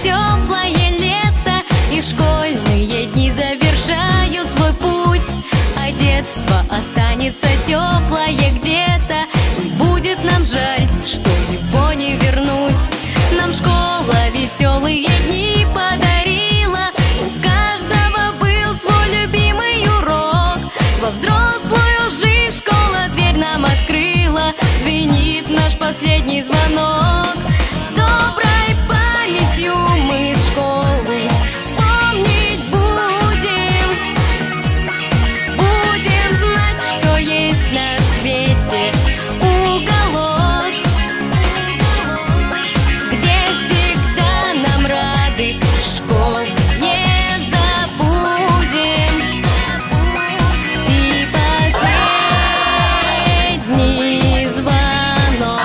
теплое лето, и школьные дни завершают свой путь. А детство останется теплое где-то, и будет нам жаль, что его не вернуть. Нам школа веселые дни подарила, у каждого был свой любимый урок. Во взрослую жизнь школа дверь нам открыла, звенит наш последний звонок. Доброй памятью мы школу помнить будем. Будем знать, что есть на свете уголок, где всегда нам рады. Школу не забудем. И последний звонок.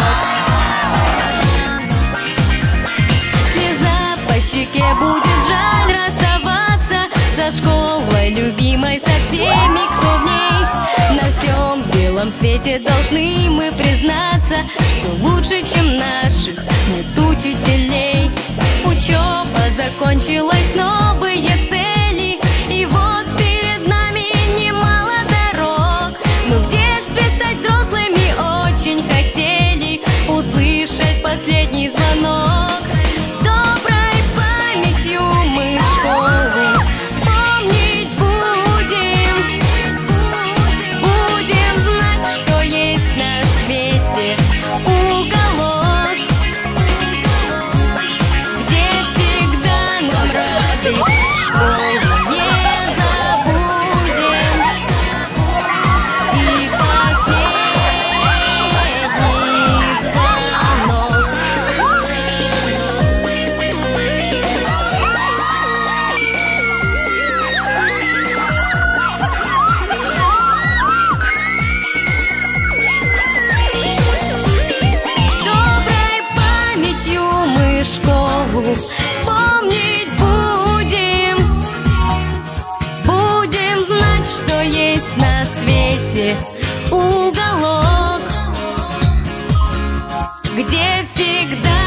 Слеза по щеке, будет жаль расставаться со школой любимой, со всеми, кто в ней. На всем белом свете должны мы признаться, что лучше, чем наших, нет учителей. Учеба закончилась, новые цели, и вот перед нами немало дорог. Мы в детстве стать взрослыми очень хотели, услышать последний звонок. Доброй памятью мы школу помнить будем. Будем знать, что есть на свете уголок, где всегда нам рады. Школу не забудем. И последний звонок. Доброй памятью мы школу помнить будем. Будем знать, что есть на свете уголок, где всегда